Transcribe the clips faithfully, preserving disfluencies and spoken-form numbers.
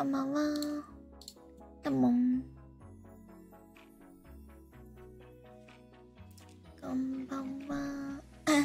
こんばんは。どうも。こんばんは。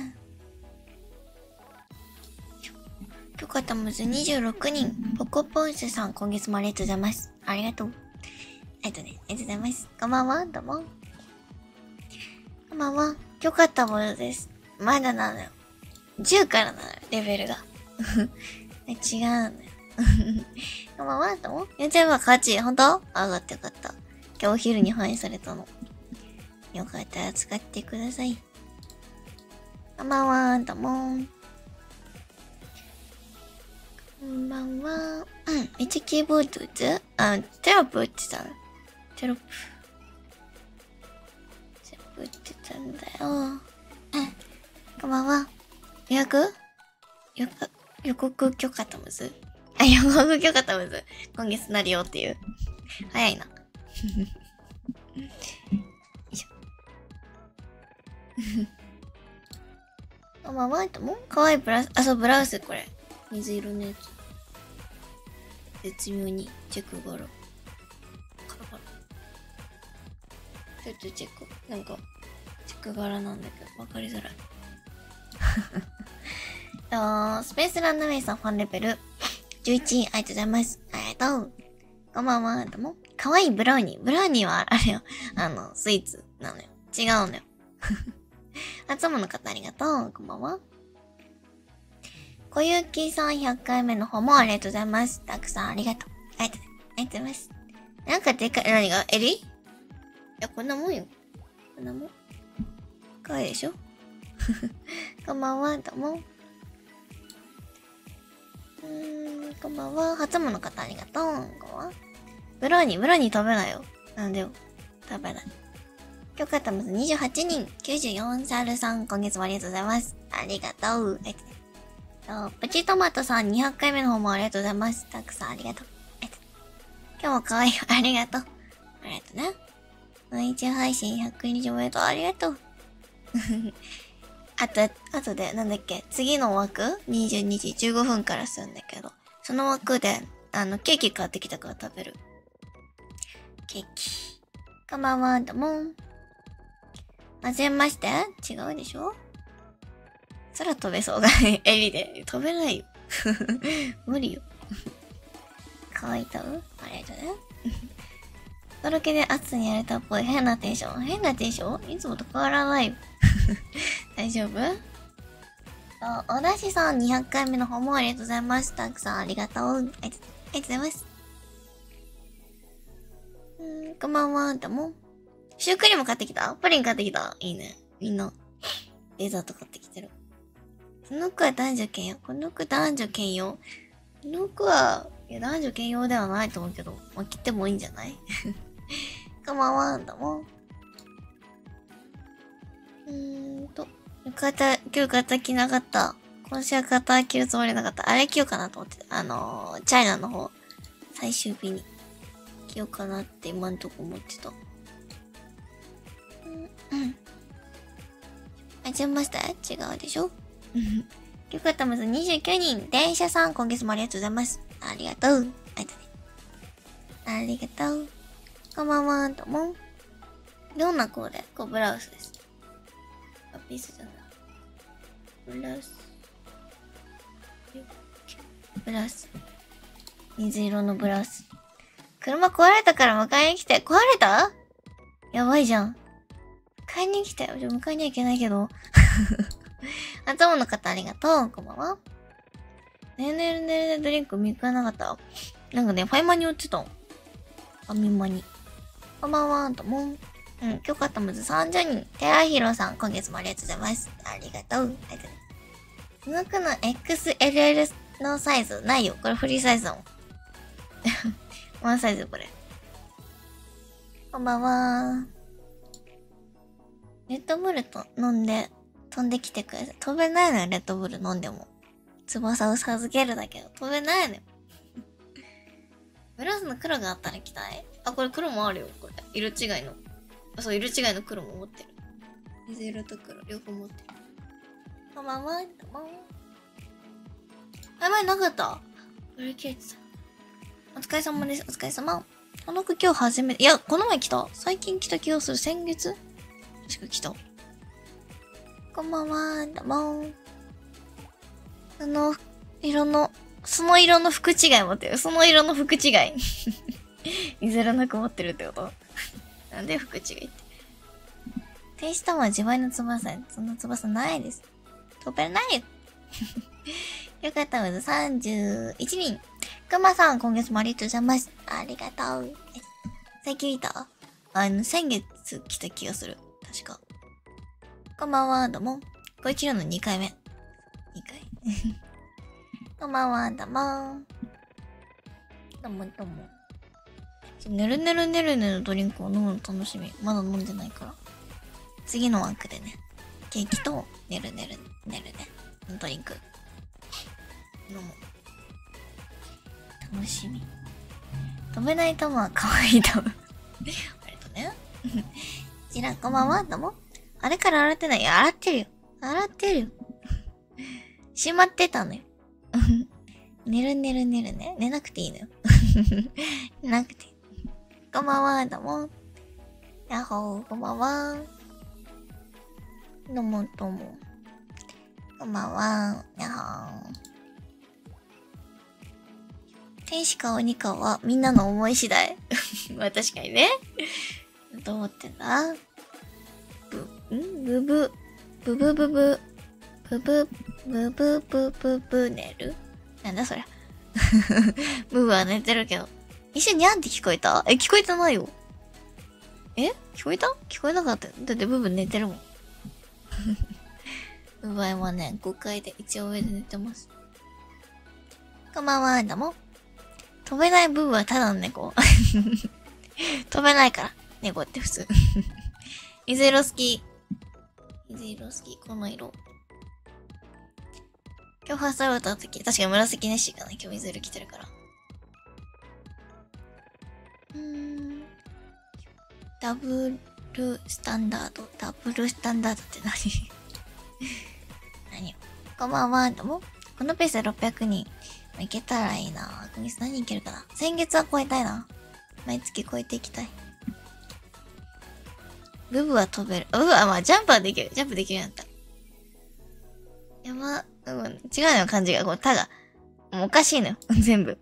よかったむずにじゅうろくにん。ポコポンスさん、今月もありがとうございます。ありがとう。えっとね、ありがとうございます。こんばんは。どうも。こんばんは。よかったものです。まだなのよ。じゅうからなのよ、レベルが。違うのよ。こんばんは。どうも。YouTube は価値、ほんと上がってよかった。今日お昼に反映されたの。よかったら使ってください。こんばんは。どうも。こんばんは。うん。めっちゃキーボード打つ？あ、テロップ打ってたの。テロップ。テロップ打ってたんだよ。うん。こんばんは。予約予告、予告許可とむずあ、予告許可とむず今月なるよっていう。早いな。よいしょ。こんばんは。ともかわいいブラウス。あ、そう、ブラウスこれ。水色のやつ。絶妙にチェック柄。カラカラ。ちょっとチェック。なんか、チェック柄なんだけど、わかりづらい。と、スペースランドウェイさんファンレベルじゅういち、ありがとうございます。ありがとう。こんばんは。どうも。かわいいブラウニー。ブラウニーはあれよ。あの、スイーツなのよ。違うのよ。初物の方ありがとう。こんばんは。小雪さんひゃっかいめの方もありがとうございます。たくさんありがとう。ありがとう。ありがとうございます。なんかでかい、何が襟？いや、こんなもんよ。こんなもん。かわいいでしょこんばんは。どうも。うーん、こんばんは。初物の方ありがとう。こんばんは。ブラウニー、ブラウニー食べないよ。なんでよ。食べない。今日買ったまずにじゅうはちにん、きゅうじゅうよんサルさん、今月もありがとうございます。ありがとう。えっと、プチトマトさんにひゃっかいめの方もありがとうございます。たくさんありがとう。えっと、今日も可愛い。ありがとう。ありがとうね。毎日配信ひゃくにちおめでとう。ありがとう。あと、あとで、なんだっけ、次の枠 ?にじゅうにじじゅうごふんからするんだけど、その枠で、あの、ケーキ買ってきたから食べる。ケーキ。こんばんは、どうも。はじめまして？違うでしょ？空飛べそうがね、襟で。飛べないよ。無理よ。かわいいとうありがとうね。とろけで暑さにやれたっぽい変なテンション。変なテンションいつもと変わらないよ。大丈夫？おだしさんにひゃっかいめの方もありがとうございます。たくさんありがとう。ありがとうございます。うん、こんばんは。どうも。シュークリーム買ってきた？プリン買ってきた？いいね。みんな、デザート買ってきてる。この服は男女兼用。この服男女兼用。この服は、いや、男女兼用ではないと思うけど、まあ、着てもいいんじゃない？こんばんは。どうも。うーんと、浴衣、今日浴衣着なかった。今週浴衣着るつもりなかった。あれ着ようかなと思って。あのー、チャイナの方、最終日に着ようかなって今んとこ思ってた。うん、うん。あ、じゃました違うでしょよかったまずにじゅうきゅうにん。電車さん、今月もありがとうございます。ありがとう。ありがとうね。ありがとう。こんばんは、どうも。どんなコーデ？こう、ブラウスです。あ、ピースじゃない。ブラウス。ブラウス。水色のブラウス。車壊れたから迎えに来て。壊れた？やばいじゃん。迎えに来たよ。迎えには行けないけど。頭の方ありがとう。こんばんは。ねるねるねるドリンク見つからなかった。なんかね、ファイマに売ってた。ファミマに。こんばんは、とも。うん、今日買ったむずさんじゅうにん。テラヒロさん、今月もありがとうございます。ありがとう。ありがとうね。この服の エックスエルエル のサイズないよ。これフリーサイズだもん。ワンサイズこれ。こんばんは。レッドブルと飲んで飛んできてください。飛べないのよ、レッドブル飲んでも。翼を授けるだけど、飛べないのよ。ブラウスの黒があったら着たい。あ、これ黒もあるよ、これ。色違いの。あ、そう、色違いの黒も持ってる。水色と黒、両方持ってる。こんばんは、どうも。あ、前なかったこれ消えてた。 疲れ様です。お疲れ様。この服今日初めて、いや、この前来た。最近来た気がする。先月確か来た。こんばんは、どうも。あの、色の、その色の服違い持ってる。その色の服違い。譲らなく持ってるってことなんで服違いって。天使玉は自前の翼。そんな翼ないです。飛べないよ。よかったです。さんじゅういちにん。くまさん、今月もありがとうございます。ありがとう。最近いたあの、先月来た気がする。確か。こんばんは、どうも。これ切るのにかいめ。にかい。こんばんは、どうも。どうも、どうも。ねるねるねるねるドリンクを飲むの楽しみ。まだ飲んでないから。次の枠でね。ケーキと、ねるねるねるね。ドリンク。飲む。楽しみ。飛べない玉は可愛い玉。ありがとうね。ちら、こんばんは、どうも。あれから洗ってない。いや、洗ってるよ。洗ってるよ。しまってたのよ。寝る寝る寝るね。寝なくていいのよ。寝なくていい。こんばんは、どうも。やっほー、こんばんは。どうも、どうも。こんばんは、やっほー。天使か鬼かはみんなの思い次第。まあ確かにね。どう思ってんだぶ、んブブ、ブブブブ、ブブ、ブブブブブ寝るなんだそりゃ。ブブは寝てるけど。一瞬にゃんって聞こえたえ、聞こえてないよ。え聞こえた聞こえなかったよ。だってブブ寝てるもん。ブブは今ね、ごかいで一応上で寝てます。こんばんは、どうも。飛べないブブはただの猫。飛べないから。猫って普通。水色好き。水色好き。この色。今日ファーストアウトの時、確かに紫ネッシーかな。今日水色着てるから。うーん。ダブルスタンダード。ダブルスタンダードって何何よ。こんばんは、どうも。このペースでろっぴゃくにん。いけたらいいな。今月何いけるかな。先月は超えたいな。毎月超えていきたい。ブブは飛べる。ブブはまあジャンプはできる。ジャンプできるようになった。やば、うん、違うのよ漢字が。こう、たが。もうおかしいのよ。全部。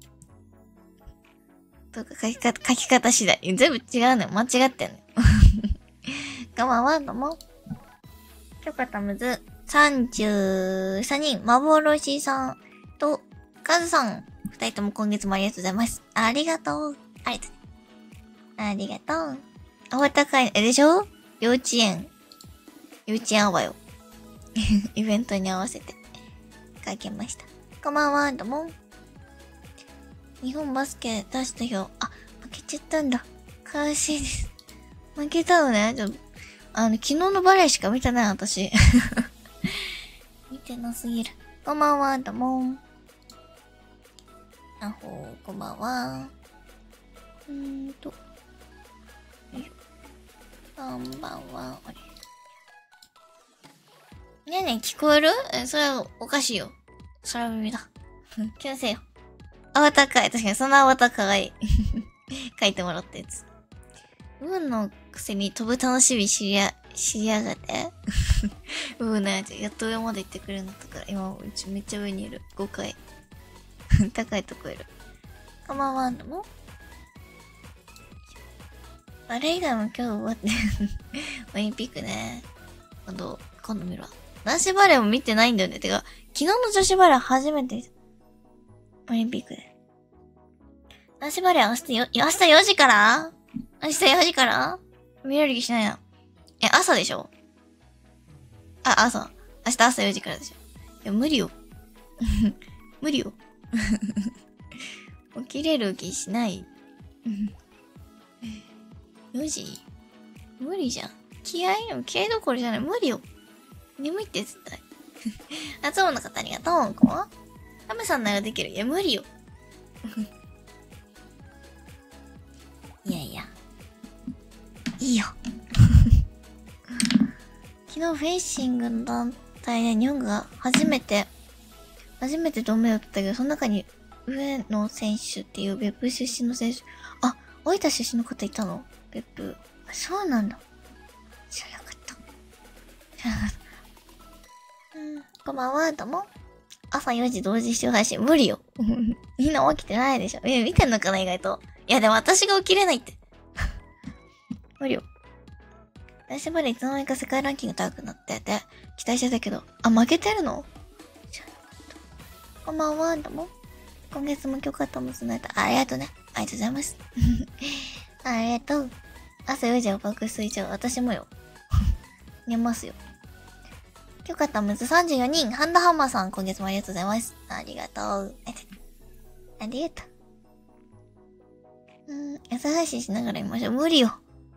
とか書き方、書き方次第。全部違うのよ。間違ってんのよ。こんばんは、どうも。今日かたむず。さんじゅうさんにん。幻さんと、カズさん。二人とも今月もありがとうございます。ありがとう。ありがとう。ありがとう。あわたかい、え、でしょ幼稚園。幼稚園あわよ。イベントに合わせて書きました。こんばんは、どうも。日本バスケ出したよ。あ、負けちゃったんだ。悲しいです。負けたのね。ちょあの、昨日のバレーしか見てない、私。見てなすぎる。こんばんは、どうも。あほー、こんばんは。うーんと。よいしょ。こんばんは。あれ。ねえねえ、聞こえるえ、それはおかしいよ。空耳だ。気のせいよ。アバターかい。確かにそのアバターかわいい。書いてもらったやつ。運のくせに飛ぶ楽しみ知りや、知りやがって。うんね、やっと上まで行ってくれるのだから、今うちめっちゃ上にいる。ごかい。高いとこいる。こんばんは、どうも。あれ以外も今日終わって。オリンピックね。今度、今度見るわ。男子バレーも見てないんだよね。てか、昨日の女子バレー初めて見た。オリンピックで。男子バレー明日よ、明日よじから明日よじから見れる気しないな。え、朝でしょあ、朝。明日朝よじからでしょ。いや、無理よ。無理よ。起きれる気しない。よじ無理じゃん。気合い気合いどころじゃない。無理よ。眠いって絶対。あつもの方ありがとう。こうハムさんならできる。いや、無理よ。いやいや。いいよ。昨日フェンシングの団体で日本が初めて、初めて銅メダル取ったけど、その中に上野選手っていう別府出身の選手。あ、大分出身の方いたの別府。そうなんだ。知らなかった。知らなかった。うん、こんばんは、どうも。朝よじ同時視聴配信、無理よ。みんな起きてないでしょ。え、見てんのかな意外と。いや、でも私が起きれないって。無理よ。来週までいつの間にか世界ランキング高くなってて、期待してたけど、あ、負けてるの知らなかった。こんばんは、どうも。今月も許可ともつないだ。ありがとうね。ありがとうございます。ありがとう。朝よじは爆睡ちゃう。私もよ。寝ますよ。許可とむずさんじゅうよにん。ハンダハンマーさん、今月もありがとうございます。ありがとう。ありがとう。うん、朝配信しながら見ましょう。無理よ。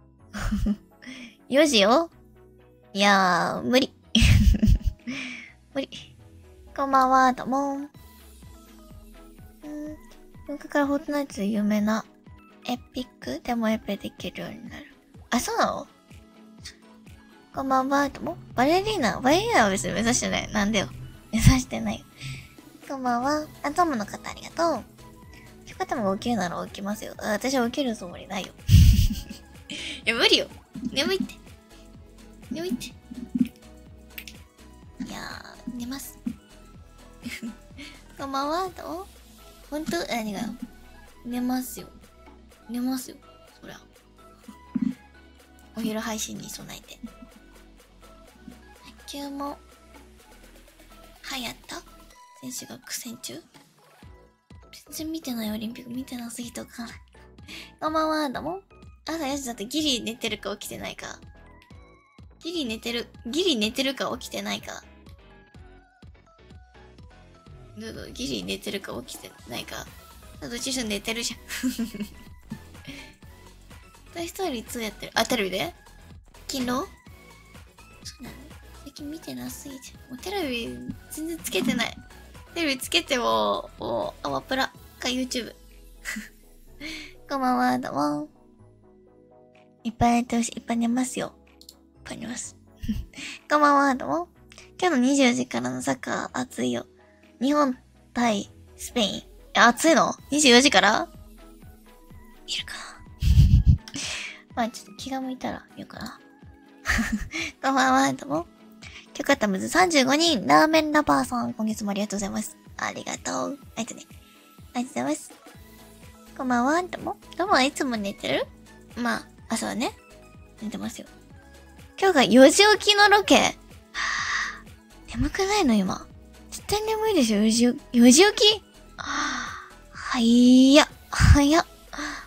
よじよ。いやー、無理。無理。こんばんは、どうも。うん。よっかからフォートナイトで有名なエピックでもエペできるようになる。あ、そうなの？こんばんは、どうも。バレリーナバレリーナは別に目指してない。なんでよ。目指してないよ。こんばんは。アトムの方ありがとう。よかったもが起きるなら起きますよ。私は起きるつもりないよ。いや、無理よ。眠いって。眠いって。いやー、寝ます。こんばんは、どう？ほんと？何がよ。寝ますよ。寝ますよ。そりゃ。お昼配信に備えて。卓球も、はやった選手が苦戦中？全然見てないオリンピック見てなすぎとか。こんばんは、どうも。朝よじだってギリ寝てるか起きてないか。ギリ寝てる、ギリ寝てるか起きてないか。どうぞ、ギリ寝てるか起きてないか。どっちしろ寝てるじゃん。トイストーリーツーやってる。あ、テレビで？勤労？そうなの？最近見てなすぎちゃう。もうテレビ全然つけてない。テレビつけても、もう、アマプラか YouTube。こんばんは、どうも。いっぱい寝てほしい。いっぱい寝ますよ。いっぱい寝ます。こんばんは、どうも。今日のにじゅうよじからのサッカー熱いよ。日本対スペイン。熱いの ?にじゅうよじから見るかな。まあちょっと気が向いたら見ようかな。こんばんは、どうも。許可たむずさんじゅうごにん。ラーメンラバーさん、今月もありがとうございます。ありがとう。ありがとうね。ありがとうございます。こんばんは、どうも。どうも、いつも寝てる？まあ、朝はね、寝てますよ。今日がよじ起きのロケ。はぁ、眠くないの今。絶対眠いでしょ、よじ、よじ起き？はぁ、はいや、早っ。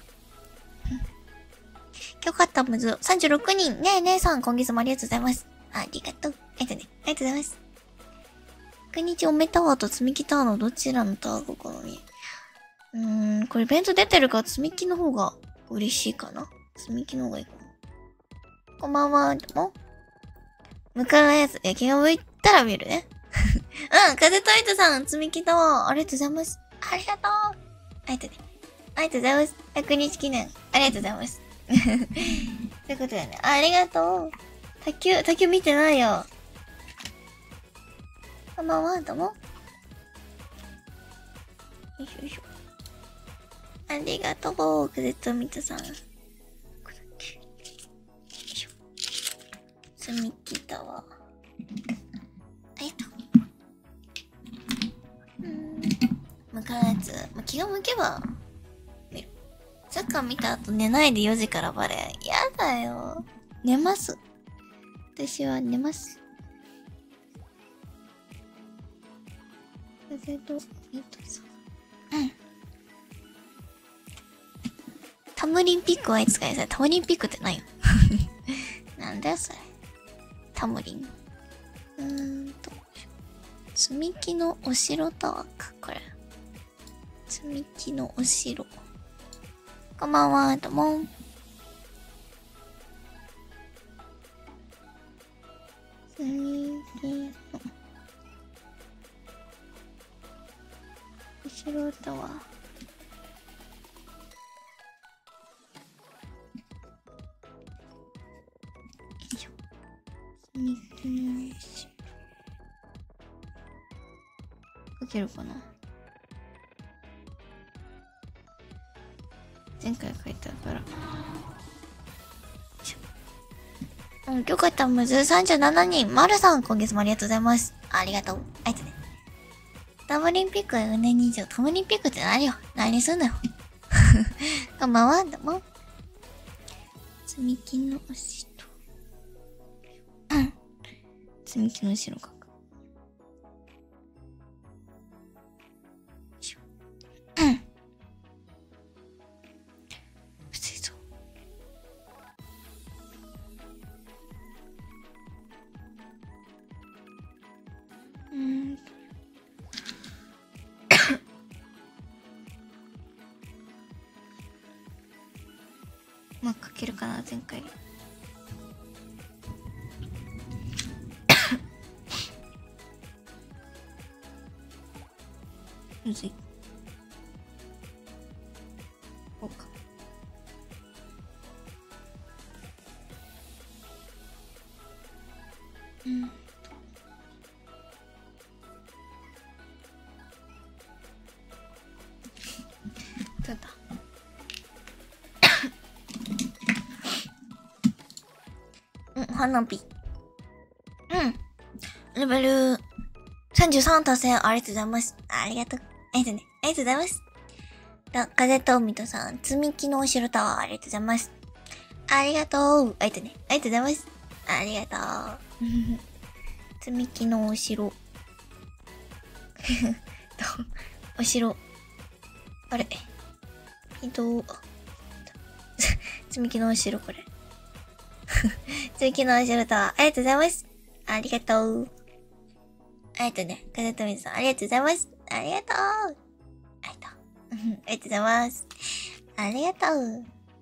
今日かったむず、さんじゅうろくにん。ねえねえさん、今月もありがとうございます。ありがとう。ありがとうね。ありがとうございます。くにちおめタワーと積み木タワーのどちらのタワーが好み？うーん、これイベント出てるから積み木の方が嬉しいかな。積み木の方がいいかも。こんばんは、でも向かうやつ、え、気が向いたら見るね。うん、風と糸さん、積み木タワー、ありがとうございます。ありがとう。ありがとうね。ありがとうございます。ひゃくにち記念、ありがとうございます。そういうことだよね。ありがとう。卓球、卓球見てないよ。こんばんは、どうも。よいしょよいしょ。ありがとう、風と糸さん。積み木タワー。ありがとう。うーん。向かうやつ。まあ、気が向けば、見る。サッカー見た後寝ないでよじからバレー。やだよ。寝ます。私は寝ます。風と糸さん。うん。タムリンピックはいつかやさ。タムリンピックって何よ。なんだよそれ。タムリン。うーんと。積み木のお城タワーか、これ。積み木のお城。こんばんは、どうも。積み木のお城タワー。積み木のお城。書けるかな？ 前回書いたから。うん、許可たむずさんじゅうななにん。まるさん、今月もありがとうございます。ありがとう。あいつね。タムリンピックよねん以上。タムリンピックって何よ。何すんのよ。こんばんは、どうも。積み木の後ろ。うん。積み木の後ろか。うん。不正ぞ。うーん。まあ、書けるかな、前回。むずい。こうか。うん。どうだ。うん、花火。うん。レベルさんじゅうさん達成ありがとうございます。ありがとう。ありがとうね。ありがとうございます。と、風と海とさん、積み木のお城タワーありがとうございます。ありがとう。ありがとうね。ありがとうございます。ありがとう。積み木のお城。お城。あれ。移動。積み木のお城これ。積み木のお城タワーありがとうございます。ありがとう。ありがとうね。風と水さん、ありがとうございます。ありがとう。ありがとう。ありがとうございます。ありがとう。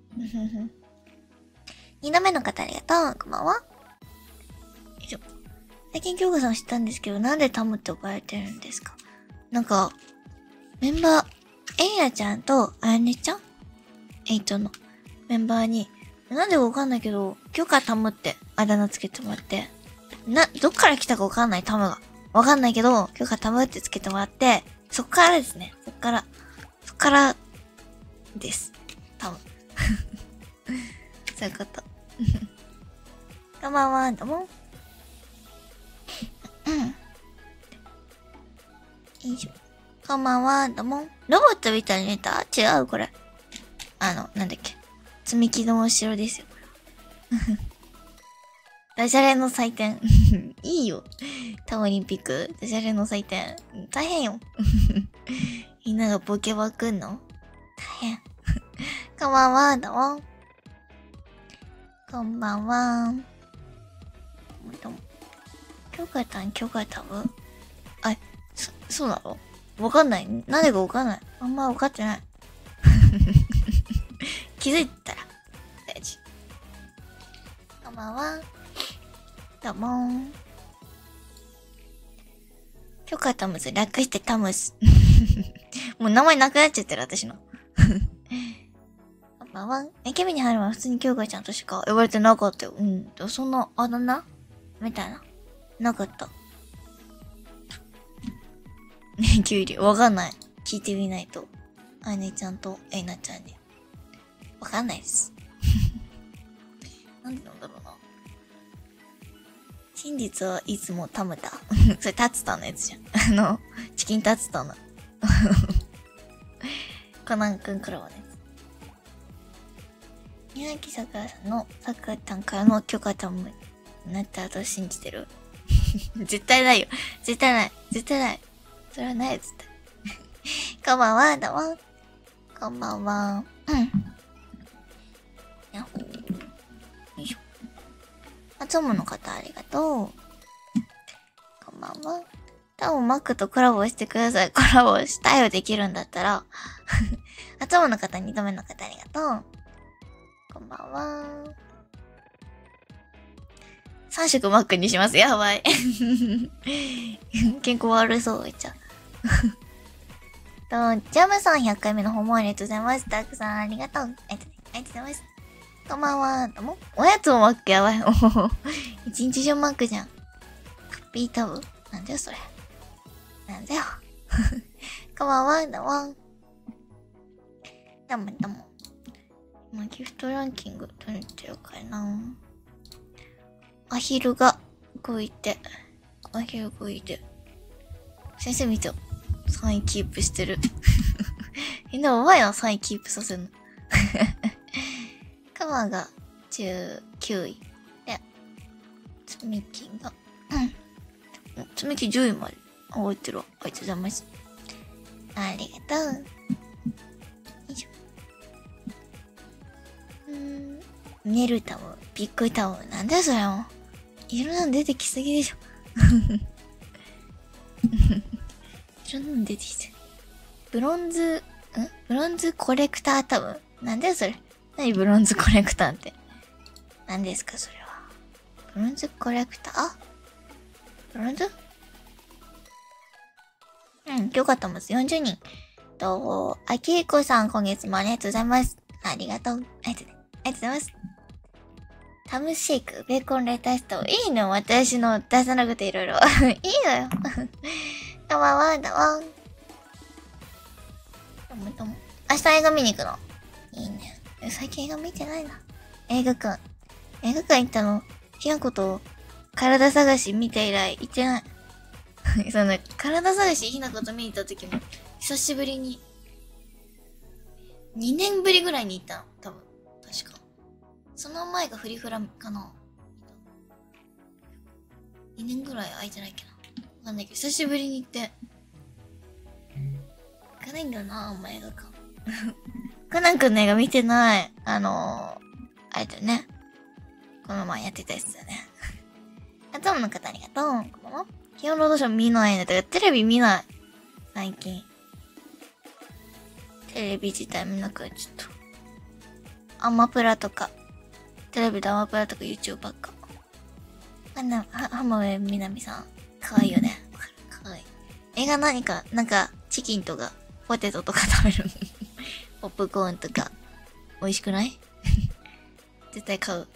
二度目の方ありがとう。こんばんは。よいしょ。最近京子さん知ったんですけど、なんでタムって呼ばれてるんですか？なんか、メンバー、エイラちゃんとあやねちゃんエイトのメンバーに、なんでかわかんないけど、今日からタムってあだ名つけてもらって、な、どっから来たかわかんないタムが。わかんないけど、今日からタムってつけてもらって、そっからですね。そっから、そっから、です。タム。そういうこと。こんばんは、どうも。うん。よいしょ。こんばんは、どうも。ロボットみたいに見えた？違う、これ。あの、なんだっけ。積み木のお城ですよ、これ。ダジャレの祭典。いいよ。タオリンピック、ダジャレの祭典。大変よ。みんながボケまくんの大変。こんばんは、どうも。こんばんは。どうも。今日からたん、今日からたぶあ、そ、そうなの？わかんない。なんでかわかんない。あんまわかってない。気づいたら、大事。こんばんは。どうもー。今日からタムス、略してタムス。もう名前なくなっちゃってる、私の。こんばんは。え、ケミに入るのは普通に京香ちゃんとしか呼ばれてなかったよ。うん。でもそんな、あだ名みたいな。なかった。ね、キュウリ。わかんない。聞いてみないと。あいねちゃんとえいなちゃんに。わかんないです。なんでなんだろうな。真実はいつもタムだ。それタツタのやつじゃん。あの、チキンタツタの。コナンくんからはね。宮城さくらさんのさくらちゃんからの許可タムになったと信じてる。絶対ないよ。絶対ない。絶対ない。それはない、絶対。こんばんは、どうも。こんばんは。うん。やっほー。よいしょ。あつもの方ありがとう。こんばんは。多分マックとコラボしてください。コラボしたいよできるんだったら。あつもの方、二度目の方ありがとう。こんばんは。三色マックにします。やばい。健康悪そう、めっちゃ。と、ジャムさんひゃっかいめの訪問ありがとうございます。たくさんありがとう。ありがとう、ありがとうございます。こんばんは。どうも。おやつもマックやばい。一日中マックじゃん。ハッピータブ。なんだよ、それ。なんだよ。こんばんは。どうも。どうもどうも。 まあ、ギフトランキングどれってるかいな。アヒルが動いて、アヒル動いて。先生見てよ。さんいキープしてる。みんなうまいな、さんいキープさせるの。カマがじゅうきゅうい。で、つみきが、うん。つみきじゅういまで。覚えてるわ。ありがとうございます。ありがとう。よいしょ。うーん。寝るタム、びっくりタム。なんだよそれも。いろんなの出てきすぎでしょ。いろんなの出てきて。ブロンズ、んブロンズコレクタータム。なんだよそれ。何ブロンズコレクターって。何ですかそれは。ブロンズコレクターブロンズうん、よかったます。よんじゅうにん。と、あきえこさん、今月もありがとうございます。ありがとう。ありがとう、ありがとうございます。タムシェイク、ベーコンレタスト。いいの私の出さなくていろいろ。いいのよ。どうもわ、どうも。どうもどうも。明日映画見に行くの。いいね。最近映画見てないな。映画館。映画館行ったの。ひなこと体探し見て以来行ってない。その、体探しひなこと見に行った時も、久しぶりに、にねんぶりぐらいに行ったの。多分。確か。その前がフリフラかな。にねんぐらい空いてないっけな。わかんないけど、久しぶりに行って。行かないんだよな、お前映画館。コナン君の映画見てない。あのー、あれだよね。この前やってたやつだよね。あとの方ありがとう。こんばんは。金曜ロードショー見ないね。だからテレビ見ない。最近。テレビ自体見なくなっちゃった。アマプラとか。テレビでアマプラとか YouTube ばっか。あんな、は、浜辺美波さん。かわいいよね。かわいい。映画何か、なんか、チキンとか、ポテトとか食べる。ポップコーンとか。美味しくない絶対買う。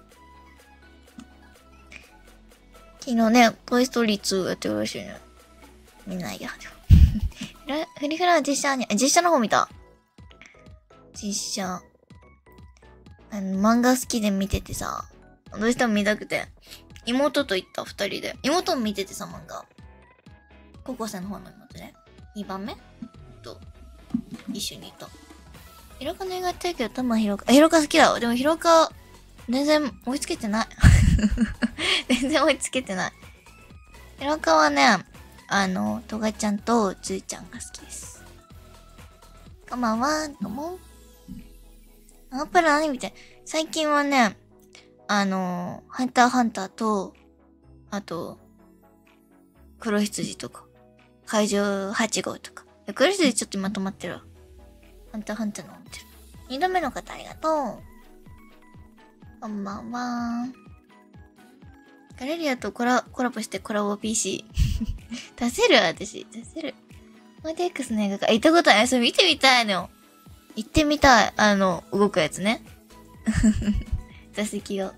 昨日ね、トイストーリーツーやってるらしいね。見ないや。フリフラは実写に、実写の方見た。実写。あの、漫画好きで見ててさ、どうしても見たくて、妹と行った二人で。妹も見ててさ、漫画。高校生の方の妹ね。にばんめと、一緒にいた。ヒロカの映画やってるけど、多分ヒロカ、ヒロカ好きだわ。でもヒロカ、全然追いつけてない。全然追いつけてない。ヒロカはね、あの、トガちゃんとズーちゃんが好きです。こんばんは、どうも。アマプラ何見て、最近はね、あの、ハンターハンターと、あと、黒羊とか、怪獣はち号とか。黒羊ちょっとまとまってるわ。ハンターハンターの見てる。二度目の方ありがとう。こんばんは。ガレリアとコラ、コラボしてコラボ ピーシー。出せる私。出せる。マーディ X の映画か。行ったことない。それ見てみたいのよ。行ってみたい。あの、動くやつね。座席を。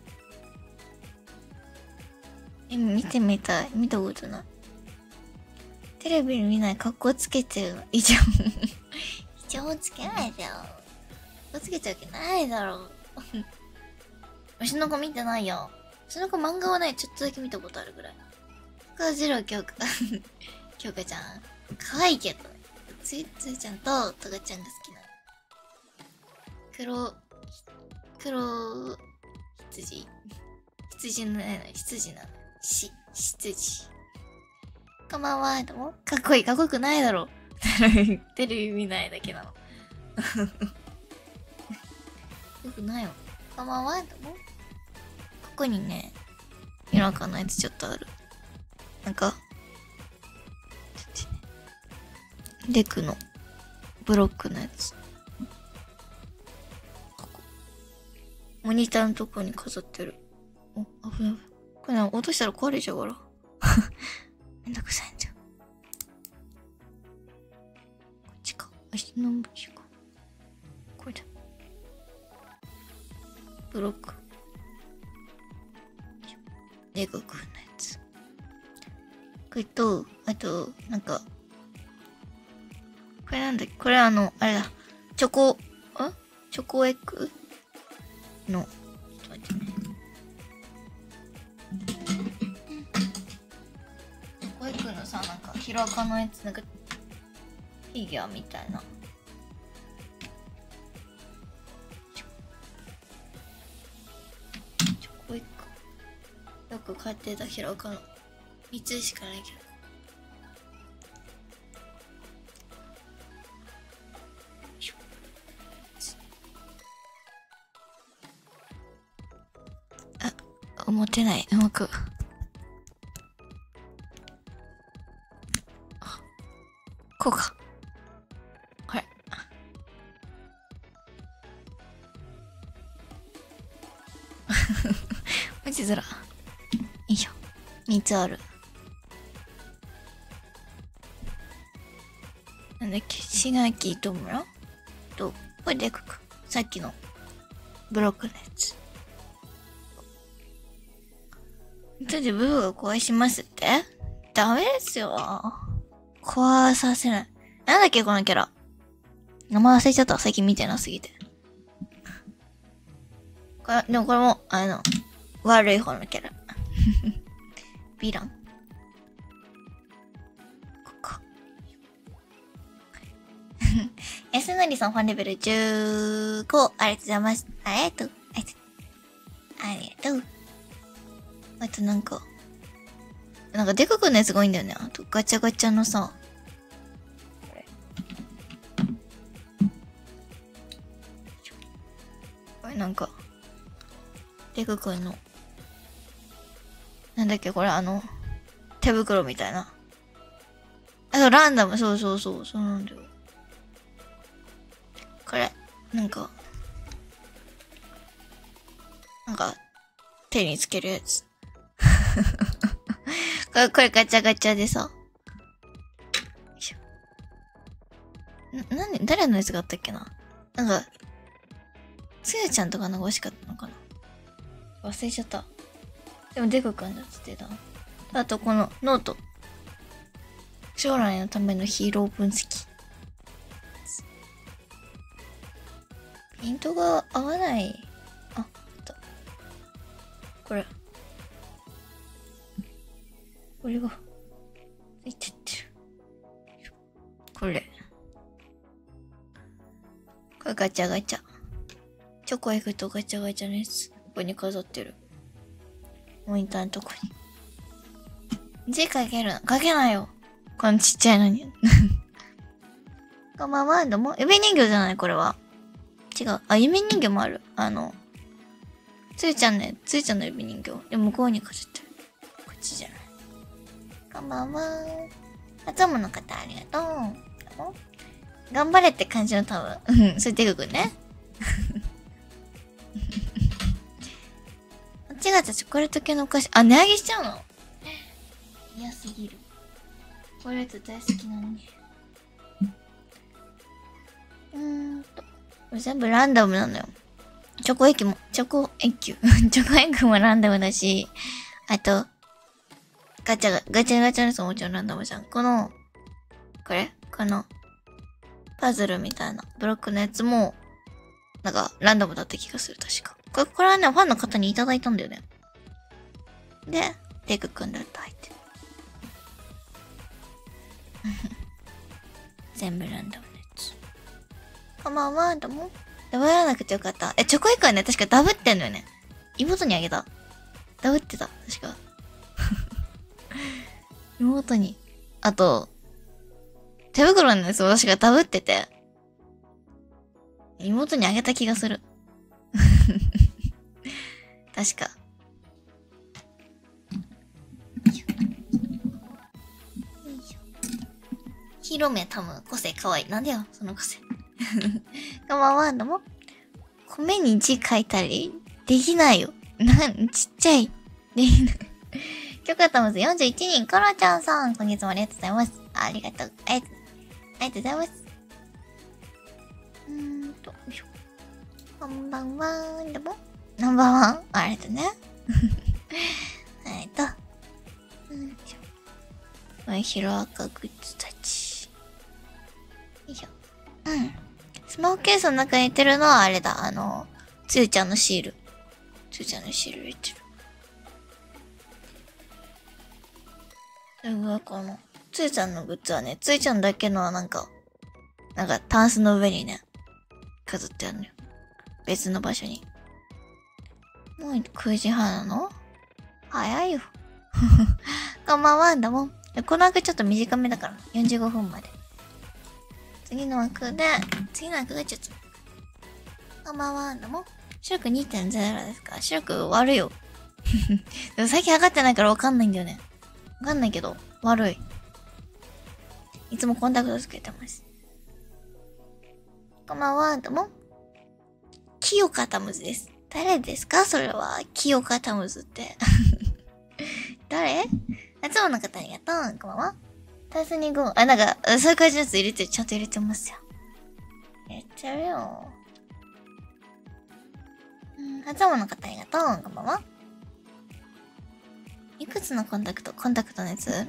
え、見てみたい。見たことない。テレビ見ない。格好つけてる。以上。一応つけないだよ。格好つけちゃうわけないだろう。牛の子見てないよ。牛の子漫画はね、ちょっとだけ見たことあるぐらい。深次郎京香。京香ちゃん。可愛いけどね。ついついちゃんとトガちゃんが好きなの。黒、黒、羊。羊のね、羊なの。し、羊。こんばんは、どうも。かっこいい、かっこよくないだろ。テレビ見ないだけなの。よくないよ。こんばんは、どうも。ここにね、夜中のやつちょっとある。なんか、レクのブロックのやつ。ここ。モニターのとこに飾ってる。お、危ない。これね、落としたら壊れちゃうから。めんどくさいんだよ。こっちか。明日の向きか。これだ。ブロック。レゴくんのやつ。これと、あと、なんか、これなんだっけこれあの、あれだ。チョコ、んチョコエッグの、ちょっと待ってね。チョコエッグのさ、なんか、ヒロアカのやつ、なんか、フィギュアみたいな。チョコエッグ。よく買ってたヒロアカの。みっつしかないけど。あ、持てない。うまく。こうか。これ。マジずら。よいしょ。みっつある。なんだっけ、シガキと村と、これでくく。さっきのブロックのやつ。ちょっとブーが壊しますってダメですよ。壊させない。なんだっけこのキャラ。名前忘れちゃった。最近見てなすぎて。これ、でもこれも、あの、悪い方のキャラ。ヴィラン。ここ。安成さんファンレベルじゅうご。ありがとうございます。ありがとう。ありがとう。ありがとう。あとなんか、なんかでかくのやつが多いんだよね。あとガチャガチャのさ、これ。これなんか、でかくの、なんだっけこれあの、手袋みたいな。あとランダム、そうそうそう、そうなんだよ。これ、なんか、なんか、手につけるやつ。これ、これガチャガチャでさ。よいしょ。な、なんで、誰のやつがあったっけななんか、つやちゃんとかのが欲しかったのかな忘れちゃった。でも、デコくんだっつってた。あと、このノート。将来のためのヒーロー分析。ピントが合わない。あ、あった。これ。これが、ついてってる。これ。これガチャガチャ。チョコエグとガチャガチャのやつ。ここに飾ってる。モニターのとこに。字書けるの書けないよ。このちっちゃいのに。こんばんは、どうも。指人形じゃないこれは。違う。あ、指人形もある。あの、つーちゃんね、つーちゃんの指人形。で、向こうに飾ってる。こっちじゃない。こんばんは。初物の方ありがとう。頑張れって感じの多分。うん、それてくくんね。こっちがチョコレート系のお菓子。あ、値上げしちゃうの嫌すぎる。チョコレート大好きなのに。うーんと。これ全部ランダムなのよ。チョコエキも、チョコエキュ。チョコエッグもランダムだし、あと、ガチャが、ガチャガチャのやつももちろんランダムじゃん。この、これこの、パズルみたいなブロックのやつも、なんか、ランダムだった気がする、確か。これ、これはね、ファンの方にいただいたんだよね。で、デクくんだって入ってる。全部ランダムのやつ。こんばんは、どうも。ダブらなくてよかった。え、チョコエッグはね、確かダブってんのよね。妹にあげた。ダブってた、確か。妹に。あと、手袋のやつ私がダブってて、妹にあげた気がする。確か。ヒロメタム、個性かわいい。なんだよ、その個性。こんばんは、どうも。米に字書いたりできないよ。なん、ちっちゃい。できない。今日たまずよんじゅういちにん、コロちゃんさん、今月もありがとうございます。ありがとう。ありがとう。ありがとうございます。うーんと、よいしょ。こんばんは、どうも。ナンバーワンありがとうね。えっと。よいしょ。これ、ヒロアカグッズたち。よいしょ。うん。ススマホケースの中に入れてるのはあれだ。あの、つゆちゃんのシール。つゆちゃんのシール入れてる。すごい、この、つゆちゃんのグッズはね、つゆちゃんだけのはなんか、なんか、タンスの上にね、飾ってあるのよ。別の場所に。もうくじはんなの？早いよ。こんばんは、だもん。この枠ちょっと短めだから、よんじゅうごふんまで。次の枠で、次の枠がちょっと。こんばんは、だもん。視力 にてんゼロ ですか？視力悪いよ。でも最近測ってないからわかんないんだよね。わかんないけど、悪い。いつもコンタクトつけてます。こんばんは、どうも。清方むずです。誰ですかそれは。清方むずって。誰？夏もの方ありがとう。こんばんは。タスにご。あ、なんか、そういう感じのやつ入れてる。ちゃんと入れてますよ。入れちゃうよ。うん、夏もの方ありがとう。こんばんは。いくつのコンタクトコンタクトのやつ忘れ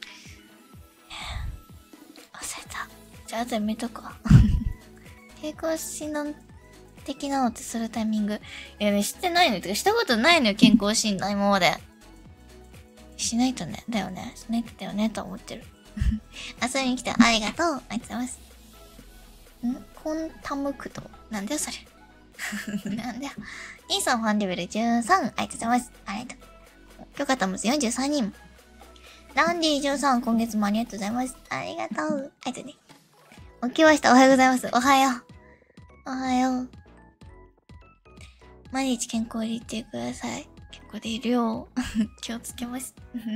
た。じゃあ、後で見とくわ。健康診断的なのってするタイミング。いやね、知ってないのよ。てか、したことないのよ、健康診断今まで。しないとね。だよね。しないとだよね、と思ってる。遊びに来てありがとう。ありがとうございます。んコンタムクト。なんだよ、それ。なんだよ。インさんファンレベルじゅうさん。ありがとうございます。ありがとう。よかったむずよんじゅうさんにん。ランディじゅうさん、今月もありがとうございます。ありがとう。ありがとうね。起きました。おはようございます。おはよう。おはよう。毎日健康でいってください。健康でいるよ。気をつけます。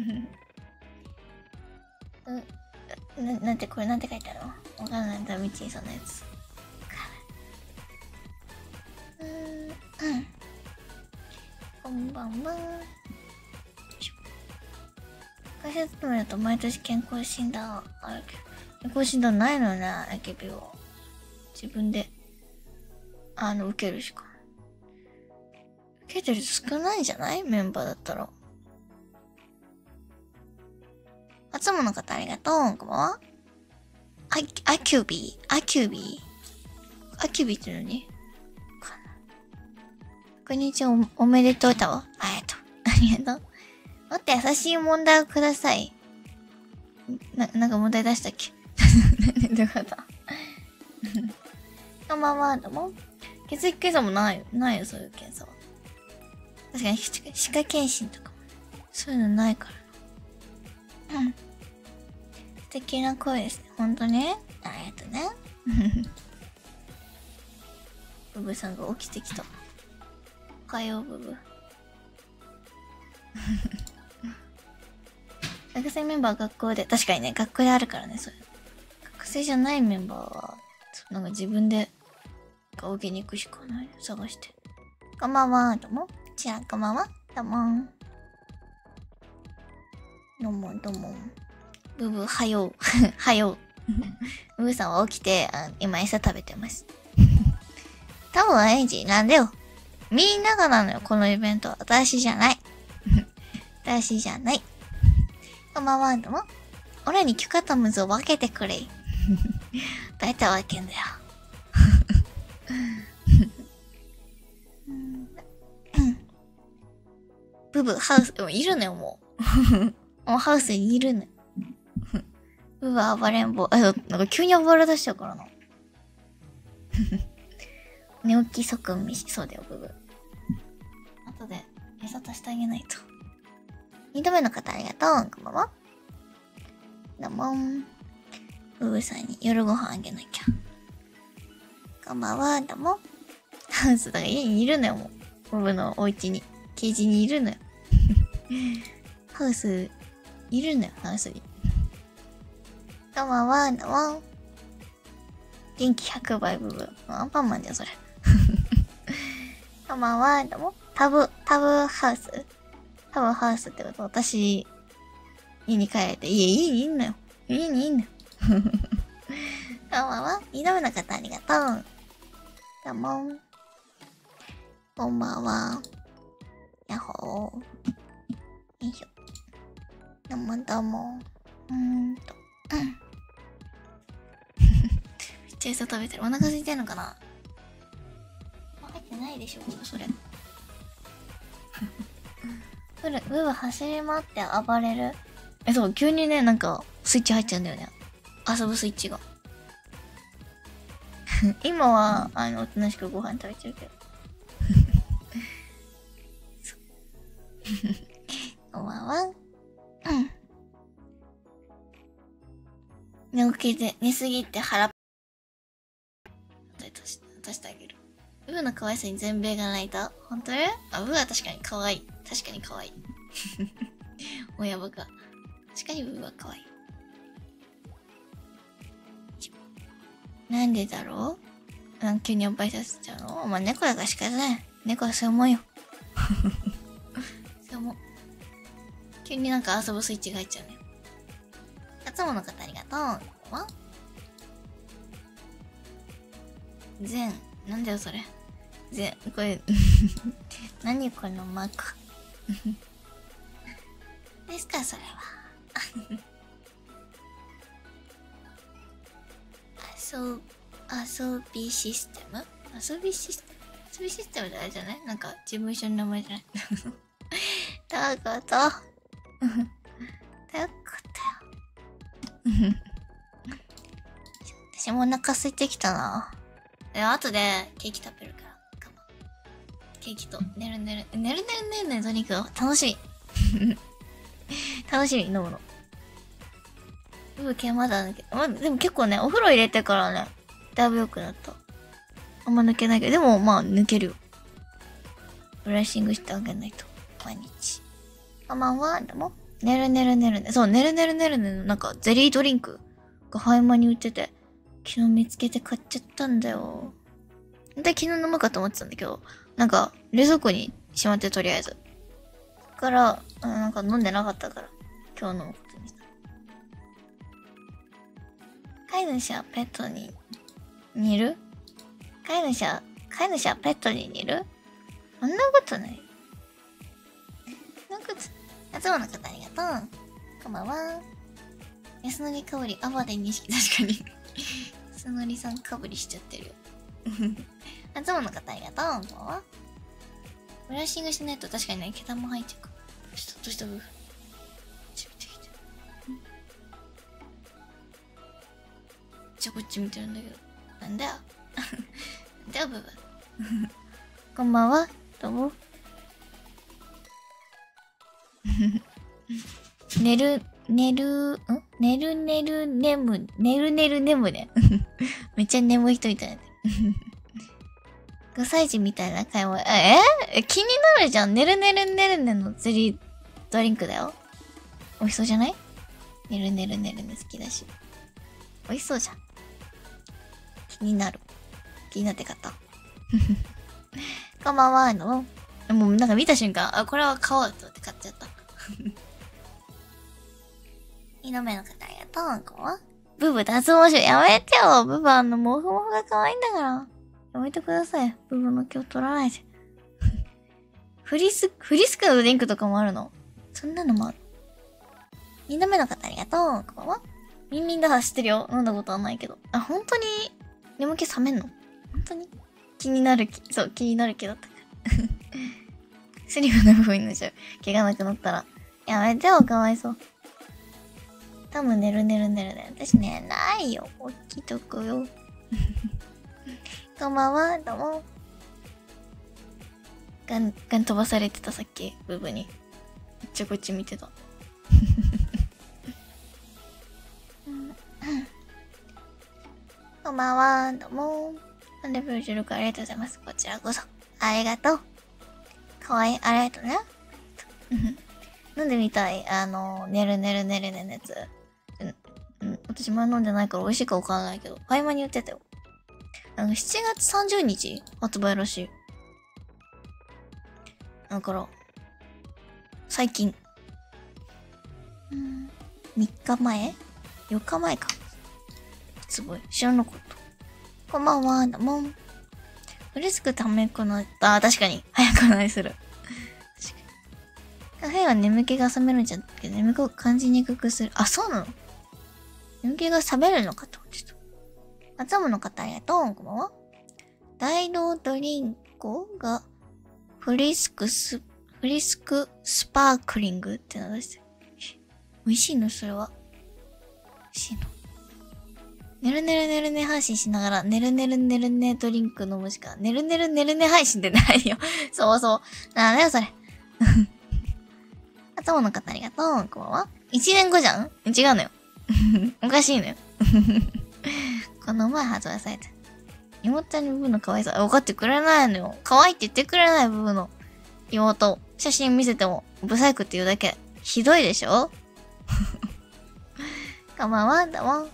うん。な、なんて、これなんて書いてあるの？わかんないんだ、みちんさんのやつ。うーん、うん。こんばんは。会社勤めだと毎年健康診断あるけど、健康診断ないのね、エケビは。自分で、あの、受けるしか。受けてる人少ないんじゃない？メンバーだったら。あつもの方ありがとう。こんばんは。ア、アキュビー、アキュビー。アキュビーって何？こんにちは、お、おめでとうだわ。ありがとう。ありがとう。もっと優しい問題をください。な、なんか問題出したっけ？どういうことこんばんは、どうも。血液検査もないよ。ないよ、そういう検査は。確かに、歯科検診とかも、そういうのないからな。うん。素敵な声ですね。ほんとね。ありがとうね。ブブさんが起きてきた。おはよう、ブブ。学生メンバー学校で、確かにね、学校であるからね、それ。学生じゃないメンバーは、なんか自分で、受けに行くしかない。探して。こんばんは、どうも。ちら、こんばんは。どうも。どうも、どうも。ブブ、はよう。はよう。ブブさんは起きて、あ今餌食べてます。多分、エイジ、なんでよ。みんながなのよ、このイベントは。私じゃない。私じゃない。こんばんは、どうも。俺にキュカタムズを分けてくれ。どうやって分けんだよ。ブブ、ハウス、でもいるのよ、もう。もうハウスにいるのよ。ブブ、暴れん坊。あ、なんか急に暴れ出しちゃうからな。寝起き即見しそうだよ、ブブ。後で餌足してあげないと。二度目の方ありがとう。こんばんは。どうもん。ブブさんに夜ご飯あげなきゃ。こんばんは。どうも。ハウスだから家にいるのよ、もう。ブブのお家に。ケージにいるのよ。ハウス、いるのよ、ハウスに。こんばんは。どうも。元気ひゃくばいブブ。アンパンマンじゃん、それ。こんばんは。どうも。タブ、タブハウスタブハウスってこと、私、家に帰れて、家、家にいんのよ。家にいんのよ。こんばんは。二度目の方ありがとう。どうも。こんばんは。やっほー。よいしょ。どうもどうも。うーんと。うん。めっちゃ餌食べてる。お腹空いてんのかな？入ってないでしょ、それ。ブル、ブーは走り回って暴れる。え、そう、急にね、なんか、スイッチ入っちゃうんだよね。遊ぶスイッチが。今は、あの、おとなしくご飯食べてるけど。こんばんは。うん。寝起きで、寝すぎて腹、足してあげる。ブーの可愛さに全米が泣いた。本当に？あ、ブーは確かに可愛い。確かに可愛い。親バカ。確かにブーは可愛い。なんでだろう？なん急におっぱいさせちゃうの？まあ、猫だから仕方ない。猫はそう思うよ。そう思う。急になんか遊ぶスイッチが入っちゃうね。いつもの方ありがとう。わ全。なんだよそれ。全。これ。何このマーク。ですかそれは。遊、遊びシステム？遊びシステム？遊びシステムってあれじゃない？なんか自分一緒の名前じゃない？どういうこと？どういうことよ。私もお腹空いてきたな。で、後でケーキ食べるから。我慢。ケーキと、ねるねる、ねるねるねるねるドリンクを楽しみ。楽しみ、飲むの。うぶ系まだ抜け、ま、でも結構ね、お風呂入れてからね、だいぶ良くなった。あんま抜けないけど、でもまあ抜けるよ。ブラッシングしてあげないと。毎日。こんばんは、どうも。ねるねるねるね。そう、ねるねるねるねのなんかゼリードリンクがハイマに売ってて、昨日見つけて買っちゃったんだよ。で、昨日飲むかと思ってたんだけど、なんか冷蔵庫にしまってとりあえず。だから、なんか飲んでなかったから、今日飲むことにした。飼い主はペットに似る？飼い主は、飼い主はペットに似る？そんなことない。そんなこと、いつもの方ありがとう。こんばんは。安のりかぶり、アバで認識、確かに。安のりさんかぶりしちゃってるよ。いつもの方ありがとう。こんばんは。ブラッシングしないと確かにね、毛玉入っちゃうか。どうしたどうしたブー。じゃあこっち見てるんだけど。なんだよ。なんだよ、ブーブー。こんばんは。どうも。寝る、寝る、ん寝る寝る眠、寝る寝る眠ね。めっちゃ眠い人みたいな。ごさい児みたいな会話。えー、気になるじゃん。寝る寝る寝るねのゼリードリンクだよ。美味しそうじゃない？寝る寝る寝るね好きだし。美味しそうじゃん。気になる。気になって買った。こんばんは。あの、もうなんか見た瞬間、あ、これは買おうと思って買っちゃった。二度目の方ありがとう。こんばんは。ブブ脱毛症やめてよ。ブブあの、モフモフが可愛いんだから。やめてください。ブブの今日取らないで。フリス、フリスクのドリンクとかもあるの？そんなのもある。二度目の方ありがとう。こんばんは。ミンミンだ走ってるよ。飲んだことはないけど。あ、本当に眠気覚めんの？本当に気になる気、そう、気になる気だったから。スリムな部分になっちゃう。毛がなくなったら。やめてよ、かわいそう。多分寝る寝る寝るね。私寝ないよ。起きとくよ。こんばんは、どうも。ガン、ガン飛ばされてたさっき、ブブに。めっちゃこっち見てた。こんばんは、どうも。レベルじゅうろくありがとうございます。こちらこそ。ありがとう。かわいい、ありがとうね。飲んでみたい。あの、寝る寝る寝るねのやつ。うん、私前飲んでないから美味しいかわからないけど、ファイマに言ってたよ。あの、しちがつさんじゅうにち発売らしい。だから、最近。うん、みっかまえ ?よっかまえか。すごい。知らなかった。こんばんは、どうも。嬉しくためくなった。あ、確かに。早くないする。確かに。カフェは眠気が覚めるんじゃなくて、眠気を感じにくくする。あ、そうなの？眠気が覚めるのかと思ってた。 初物の方ありがとう。こんばんは。大道ドリンコが、フリスクス、フリスクスパークリングっての出してる。美味しいのそれは。美味しいの。ねるねるねるね配信しながら、ねるねるねるねドリンク飲むしか、ねるねるねるね配信ってないよ。そうそう。なんだよそれ。初物の方ありがとう。こんばんは。一年後じゃん？違うのよ。おかしいのよ。この前発売されて。妹にブーの可愛さ、分かってくれないのよ。可愛いって言ってくれないブーの妹。写真見せても、ブサイクって言うだけ。ひどいでしょ？こんばんは、どうも。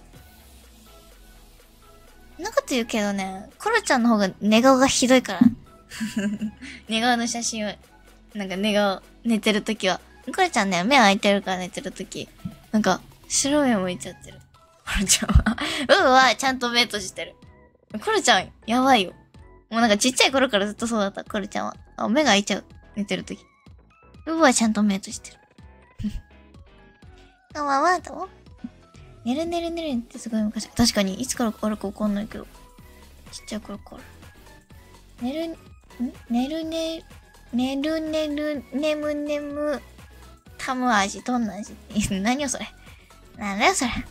なこと言うけどね、コロちゃんの方が寝顔がひどいから。寝顔の写真を、なんか寝顔、寝てるときは。コロちゃんね、目開いてるから寝てるとき。なんか、白目向いちゃってる。コロちゃんは。うんは、ちゃんと目閉じてる。コロちゃん、やばいよ。もうなんかちっちゃい頃からずっとそうだった、コロちゃんは。あ、目が開いちゃう。寝てるとき。うんはちゃんと目閉じてる。こんばんは、どうも。ねるねるねるってすごい昔。確かに、いつからあるかわかんないけど。ちっちゃい頃から。ねる、んねるね、ねるねるねむねむ、タム味、どんな味何よそれ。なんだよそれ。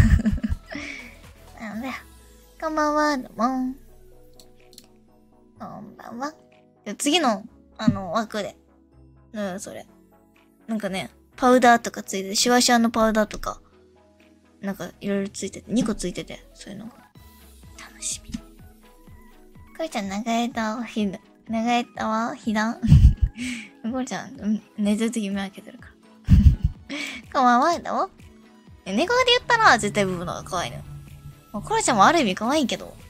なんだよ。こんばんは、どうも。こんばんは。次の、あの、枠で。うん、それ。なんかね、パウダーとかついてて、シュワシュワのパウダーとか、なんかいろいろついてて、にこついてて、そういうのが。楽しみ。これちゃん、長枝はひだ、長枝はひだんこれちゃん、寝てるとき目開けてるから。こんばんは、どうも。寝顔で言ったら絶対ブブのが可愛いのよ。まあ、コロちゃんもある意味可愛いけど。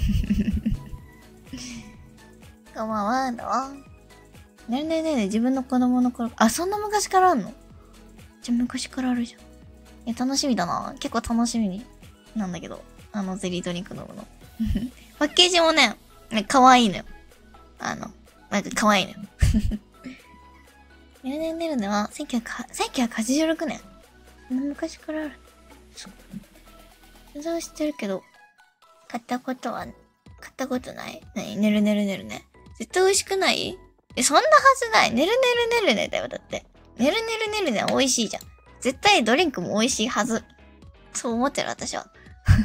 こんばんは、どうも。ねるねるねる自分の子供の頃、あ、そんな昔からあんの？じゃ、昔からあるじゃん。いや、楽しみだな。結構楽しみに、なんだけど。あの、ゼリードリンク飲むの。パッケージもね、ね、可愛いのよ。あの、なんか可愛いのよ。ねるねるねるねは、せんきゅうひゃくはちじゅうろくねん。そんな昔からある。そう。全然知ってるけど、買ったことは、買ったことない。なに？ねるねるねるね。絶対美味しくない？え、そんなはずない。ねるねるねるねだよ、だって。ねるねるねるねは美味しいじゃん。絶対ドリンクも美味しいはず。そう思ってる、私は。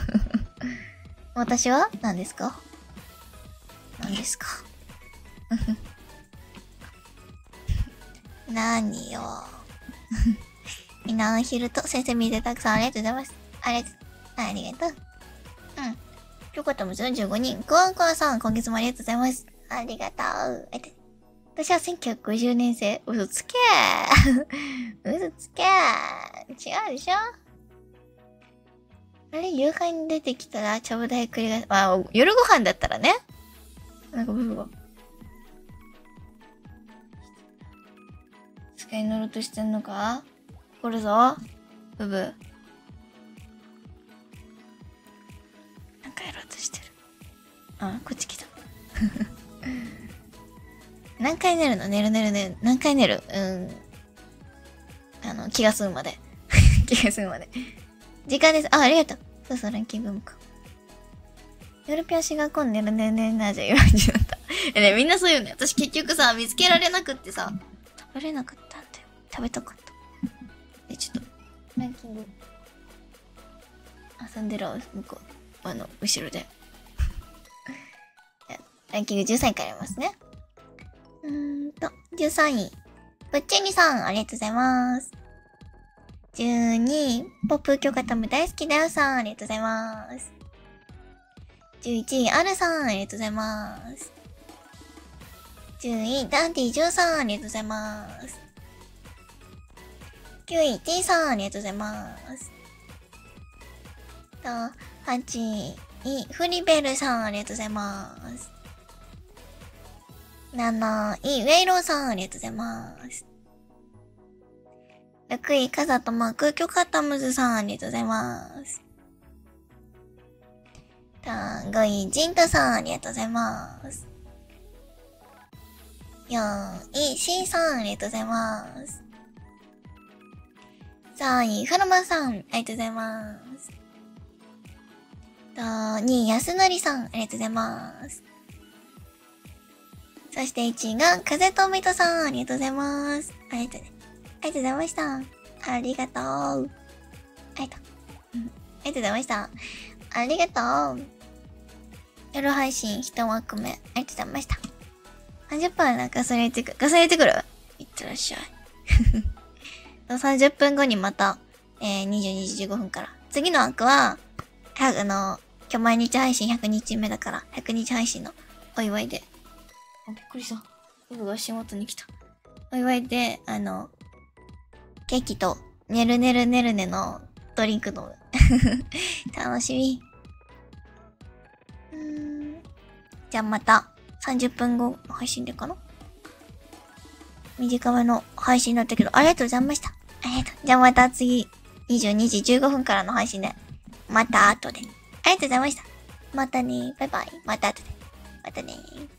私は何ですか？何ですか？何よ。みんな、お昼と先生見てたくさんありがとうございます。ありがとう。ありがとう。うん。よかったもんじゅうごにん。クワンクワンさん、今月もありがとうございます。ありがとう。私はせんきゅうひゃくごじゅうねん生。嘘つけー。嘘つけー。違うでしょ？あれ、夕飯に出てきたら、ちょぶ台繰り返す。まあ、夜ご飯だったらね。なんかブブが。机に乗ろうとしてんのか？来るぞ。ブブ。なんかやろうとしてる。あ、こっち来た。何回寝るの？寝る寝る寝る。何回寝る？うん。あの、気が済むまで。気が済むまで。時間です。あ、ありがとう。そうそう、ランキングもか。夜ピョンしがこん寝る寝る寝るなじゃいまいちだった。えね、みんなそういうね。私結局さ、見つけられなくってさ、食べれなかったんだよ。食べたかった。え、ちょっと、ランキング。遊んでるわ、向こう。あの、後ろで。ランキングじゅうさんいからやりますね。うーんと、じゅうさんい。ぶっちゃにさん、ありがとうございます。じゅうにい、ポップ許可タム大好きだよさん、ありがとうございます。じゅういちい、アルさん、ありがとうございます。じゅうい、ダンティじゅうさん、ありがとうございます。きゅうい、T さん、ありがとうございます。と、はちい、フリベルさん、ありがとうございます。なない、ウェイローさん、ありがとうございます。ろくい、カザとマーク、キョカタムズさん、ありがとうございます。ごい、ジントさん、ありがとうございます。よんい、シーさん、ありがとうございます。さんい、フラマさん、ありがとうございます。 と、にい、安成さん、ありがとうございます。そしていちいが、風とみとさん、ありがとうございます。ありがとうね。ありがとうございました。ありがとう。ありがとう。うん。ありがとうございました。ありがとう。夜配信一枠目、ありがとうございました。さんじゅっぷんなんかガソリン入れてくる。ガソリン入れてくるいってらっしゃい。さんじゅっぷんごにまた、えー、にじゅうにじじゅうごふんから。次の枠は、あの、今日毎日配信ひゃくにちめだから、ひゃくにち配信のお祝いで。あ、びっくりした。イブが足元に来た。お祝いで、あの、ケーキと、ねるねるねるねのドリンク飲む。楽しみ。うーん。じゃあまた、さんじゅっぷんごの配信でかな？短めの配信だったけど、ありがとうございました。ありがとう。じゃあまた次、にじゅうにじじゅうごふんからの配信で、また後で。ありがとうございました。またねー。バイバイ。また後で。またねー。